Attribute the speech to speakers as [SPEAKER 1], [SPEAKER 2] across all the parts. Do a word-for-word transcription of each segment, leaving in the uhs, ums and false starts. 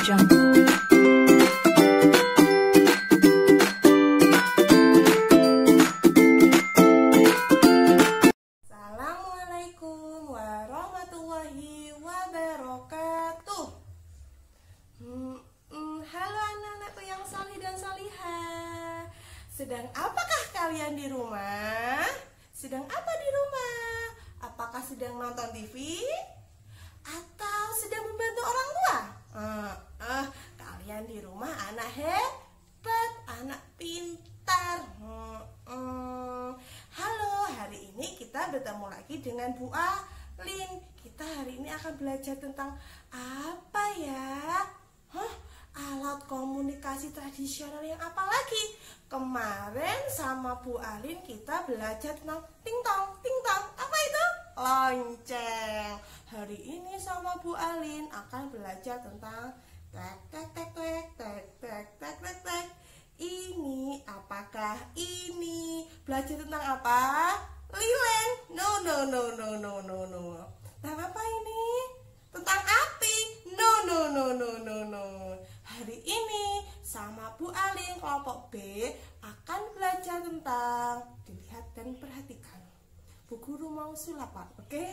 [SPEAKER 1] Jungle.
[SPEAKER 2] Assalamualaikum warahmatullahi wabarakatuh. hmm, hmm, Halo anak-anakku yang salih dan salihah. Sedang apakah kalian di rumah? Sedang apa di rumah? Apakah sedang nonton T V? Atau sedang membantu orang tua? Uh, uh, kalian di rumah anak hebat, anak pintar. uh, uh. Halo, hari ini kita bertemu lagi dengan Bu Alin. Kita hari ini akan belajar tentang apa ya? Hah? Alat komunikasi tradisional yang apa lagi? Kemarin sama Bu Alin kita belajar tentang ting-tong, ting-tong. Apa itu? Lonceng. Hari ini sama Bu Alin akan belajar tentang tek tek tek tek tek tek tek tek tek. Ini apakah ini? Belajar tentang apa? Lilin. No no no no no no no. Tentang apa ini? Tentang api. No no no no no no. Hari ini sama Bu Alin kelompok B akan belajar tentang dilihat dan perhatikan. Bu Guru mau sulapan, oke? Okay?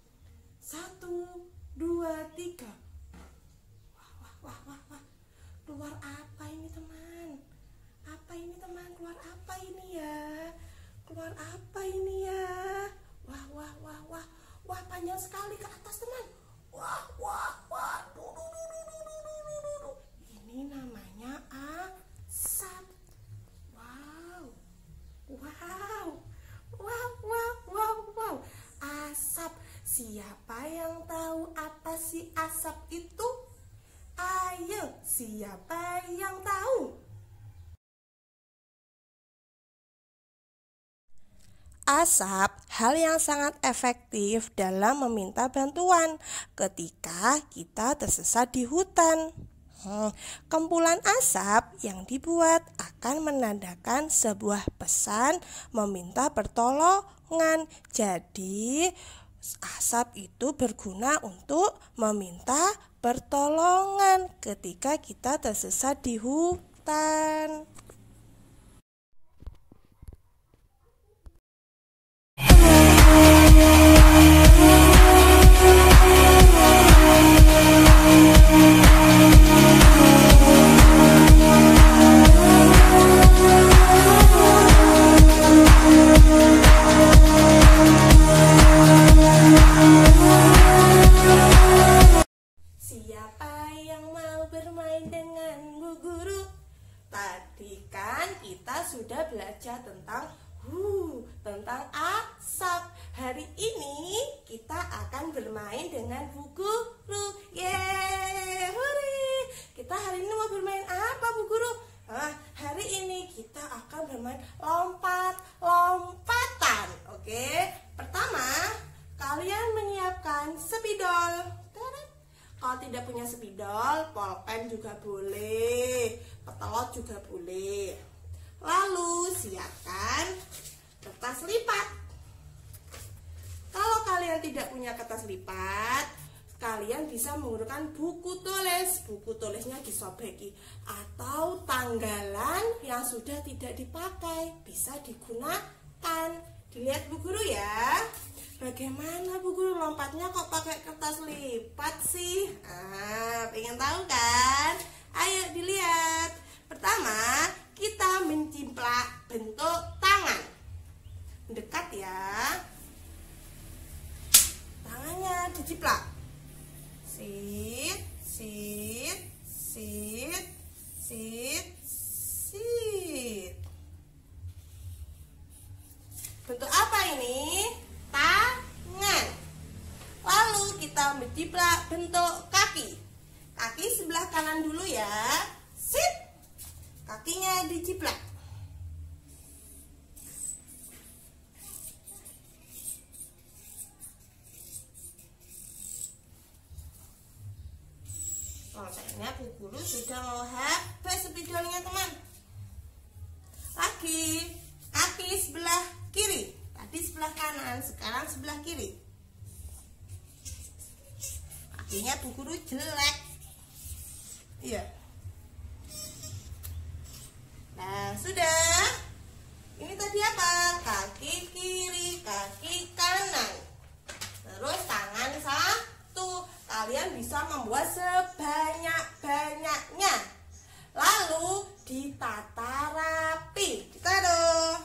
[SPEAKER 2] Satu, dua, tiga. Wah, wah, wah, wah, wah. Keluar apa ini teman? Apa ini teman? Keluar apa ini ya? Keluar apa ini ya? Wah, wah, wah, wah. Wah, panjang sekali ke atas teman. Wah, wah, wah. Duh, duh, duh, duh, duh, duh, duh, duh, duh. Ini namanya asap. Wow. Wow. Wow, wow, wow, wow. Asap. Siapa yang tahu apa sih asap itu? Ayo, siapa yang tahu? Asap hal yang sangat efektif dalam meminta bantuan ketika kita tersesat di hutan. Hmm, Kumpulan asap yang dibuat akan menandakan sebuah pesan meminta pertolongan. Jadi, asap itu berguna untuk meminta pertolongan ketika kita tersesat di hutan. Siapa yang mau bermain dengan Bu Guru? Tadi kan kita sudah belajar tentang uh, tentang asap. Hari ini kita akan bermain dengan Bu Guru. Yeay, hore. Kita hari ini mau bermain apa Bu Guru? Nah, hari ini kita akan bermain lompat-lompatan. Oke, pertama kalian menyiapkan spidol. Kalau tidak punya spidol, pulpen juga boleh, petelot juga boleh. Lalu siapkan kertas lipat. Kalau kalian tidak punya kertas lipat, kalian bisa menggunakan buku tulis. Buku tulisnya disobeki atau tanggalan yang sudah tidak dipakai bisa digunakan. Dilihat Bu Guru ya. Bagaimana Bu Guru lompatnya kok pakai kertas lipat sih? Ah, pengen tahu kan? Ayo dilihat. Pertama, kita menciplak bentuk tangan. Dekat ya. Tangannya diciplak. Sit, sit, sit, sit, sit. Bentuk apa ini? Tangan. Lalu kita menjiplak bentuk kaki. Kaki sebelah kanan dulu ya. Sit. Kakinya dijiplak. Oh, kayaknya Bu Guru sudah mau habis spidolnya teman. Lagi kaki sebelah kiri. Tadi sebelah kanan, sekarang sebelah kiri. Kakinya Bu Guru jelek. Iya. Nah, sudah. Ini tadi apa? Kaki kiri, kaki kanan. Terus tangan satu. Kalian bisa membuat sebanyak-banyaknya. Lalu ditata rapi. Ditaruh.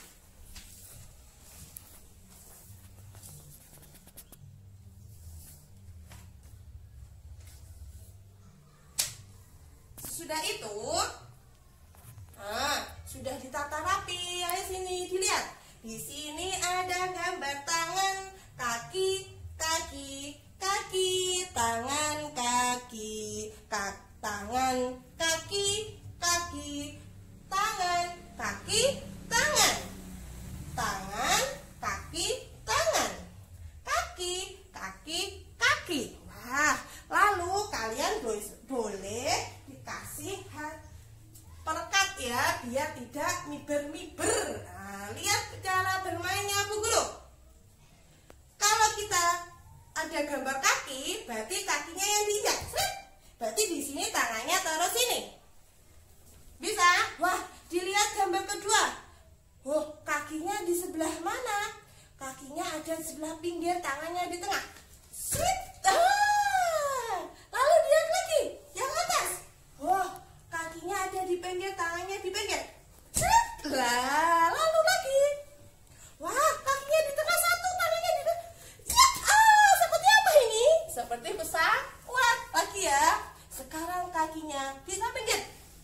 [SPEAKER 2] Sudah itu, nah, sudah ditata rapi. Ayo sini dilihat. Di sini ada gambar tangan, kaki, kaki, kaki, tangan, kaki, kaki, tangan, kaki, kaki, tangan, kaki, tangan, tangan, kaki, tangan, kaki, kaki, kaki. Wah, lalu kalian boleh dikasih perekat ya, biar tidak miber-miber. Nah, lihat cara bermainnya Bu Guru. Kalau kita ada gambar kaki, berarti kakinya yang diinjak. Berarti di sini tangannya taruh sini. Bisa? Wah, dilihat gambar kedua. Oh, kakinya di sebelah mana? Kakinya ada di sebelah pinggir, tangannya di tengah. Sweet. Ah, lalu lihat lagi yang atas. Oh, kakinya ada di pinggir, tangannya di pinggir. Sweet. Lah, lalu lagi. Wah, kakinya di tengah satu, tangannya di tengah. Ya, ah, seperti apa ini? Seperti pesawat. Lagi ya. Sekarang kakinya di pinggir.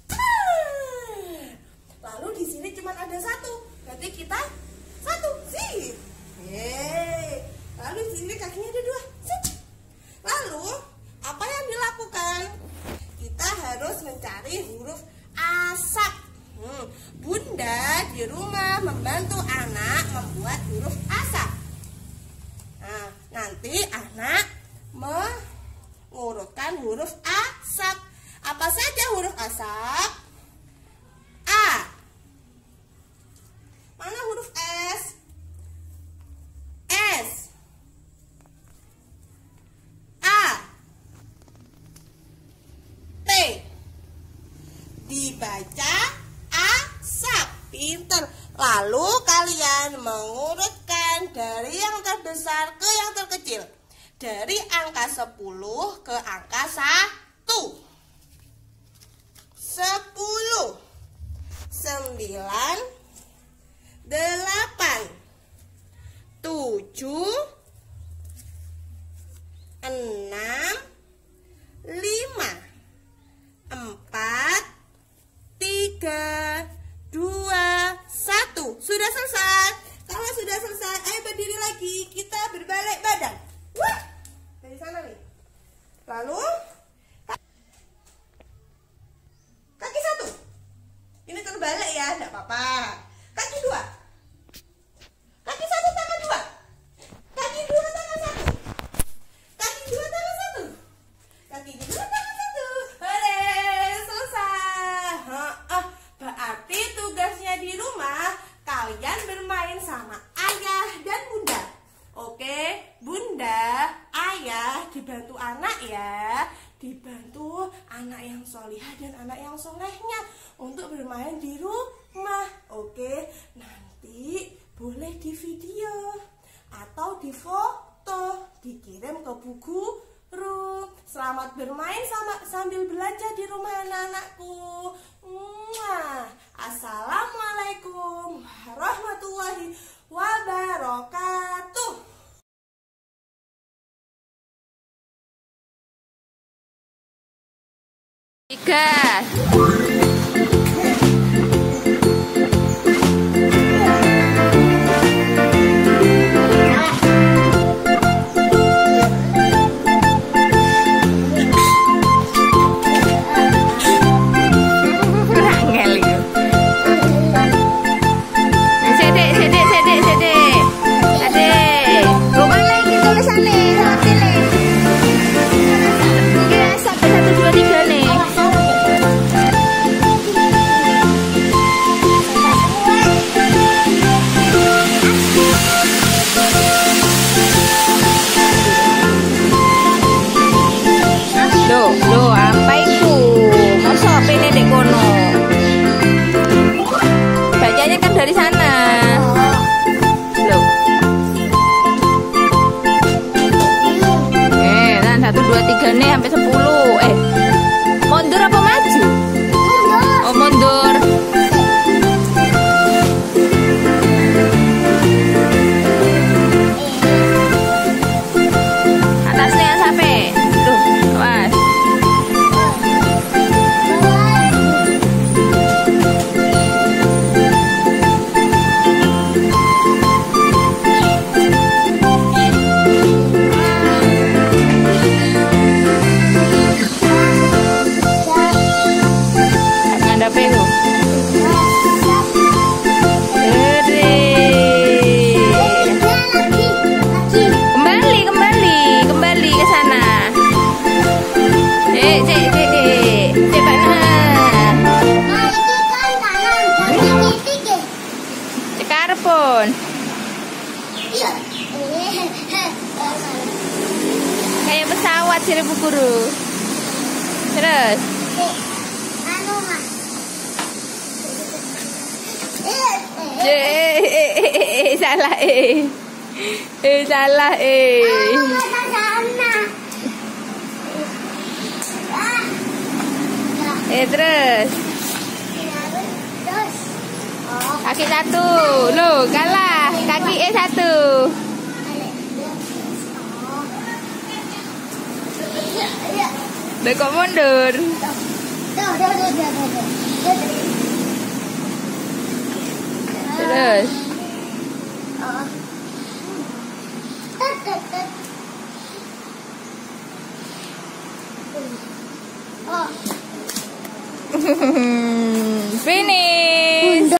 [SPEAKER 2] Lalu di sini cuma ada satu. Berarti kita satu. Sip. Yeay. Lalu di sini kakinya ada dua. Sip. Lalu apa yang dilakukan? Kita harus mencari huruf asap. Hmm. Bunda di rumah membantu anak membuat huruf asap. Nah, nanti anak mengurutkan huruf asap. Apa saja huruf asap? A. Mana huruf S? S. A. T. Dibaca asap. Pinter. Lalu kalian mengurutkan dari yang terbesar ke yang terkecil. Dari angka sepuluh ke angka satu. Sepuluh. Sembilan. Delapan. Tujuh. Enam. Lima. Empat. Tiga. Dua. Satu. Sudah selesai. Kalau sudah selesai, ayo berdiri lagi. Kita berbalik badan. Wah, dari sana nih. Lalu kaki satu. Ini terbalik ya, enggak apa-apa. Kaki dua. Kaki satu tangan dua. Kaki dua tangan satu. Kaki dua tangan satu. Kaki dua tangan satu. Hore, selesai. Hah, berarti tugasnya di rumah kalian bermain sama ayah dan bunda. Oke, bunda, ayah dibantu anak ya. Dibantu anak yang solihah dan anak yang solehnya untuk bermain di rumah. Oke, nanti boleh di video atau di foto, dikirim ke Bu Guru. Selamat bermain sama sambil belajar di rumah anak-anakku. Mwah. Assalamualaikum warahmatullahi wabarakatuh.
[SPEAKER 1] Tiga. sampai sepuluh. Eh, mundur apa maju?
[SPEAKER 3] Mundur.
[SPEAKER 1] Oh, mundur. Atasnya yang sampai. Tuh, awas. Pun kayak pesawat sih Bu Guru. Terus
[SPEAKER 3] anu Mas.
[SPEAKER 1] eh eh eh salah eh eh salah eh eh terus kaki satu, lo kalah, kaki E satu. Udah kok mundur. Terus.
[SPEAKER 3] Oh.